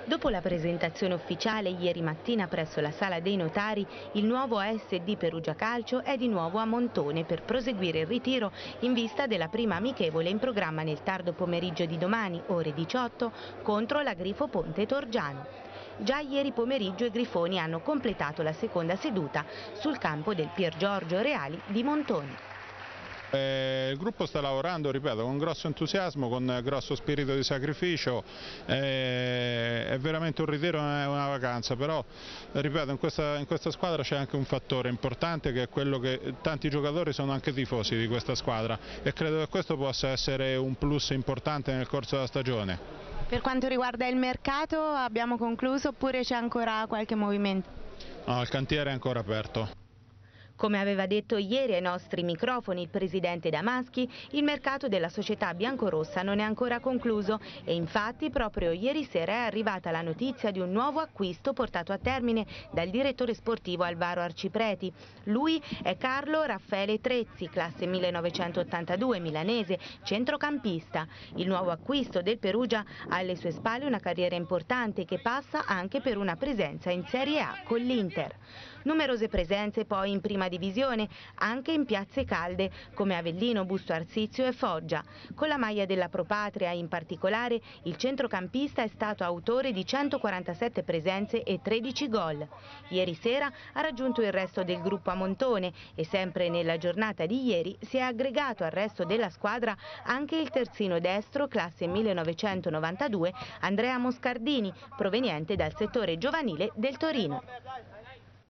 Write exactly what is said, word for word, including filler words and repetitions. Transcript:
Dopo la presentazione ufficiale ieri mattina presso la Sala dei Notari, il nuovo A S D Perugia Calcio è di nuovo a Montone per proseguire il ritiro in vista della prima amichevole in programma nel tardo pomeriggio di domani, ore diciotto, contro la Grifo Ponte Torgiano. Già ieri pomeriggio i Grifoni hanno completato la seconda seduta sul campo del Pier Giorgio Reali di Montone. Eh, il gruppo sta lavorando, ripeto, con grosso entusiasmo, con grosso spirito di sacrificio, eh, è veramente un ritiro, non è una vacanza, però ripeto, in questa, in questa squadra c'è anche un fattore importante che è quello che tanti giocatori sono anche tifosi di questa squadra e credo che questo possa essere un plus importante nel corso della stagione. Per quanto riguarda il mercato abbiamo concluso oppure c'è ancora qualche movimento? No, il cantiere è ancora aperto. Come aveva detto ieri ai nostri microfoni il presidente Damaschi, il mercato della società biancorossa non è ancora concluso e infatti proprio ieri sera è arrivata la notizia di un nuovo acquisto portato a termine dal direttore sportivo Alvaro Arcipreti. Lui è Carlo Raffaele Trezzi, classe millenovecentottantadue, milanese, centrocampista. Il nuovo acquisto del Perugia ha alle sue spalle una carriera importante che passa anche per una presenza in Serie A con l'Inter. Numerose presenze poi in prima divisione, anche in piazze calde come Avellino, Busto Arsizio e Foggia. Con la maglia della Propatria in particolare il centrocampista è stato autore di centoquarantasette presenze e tredici gol. Ieri sera ha raggiunto il resto del gruppo a Montone e sempre nella giornata di ieri si è aggregato al resto della squadra anche il terzino destro classe millenovecentonovantadue Andrea Moscardini, proveniente dal settore giovanile del Torino.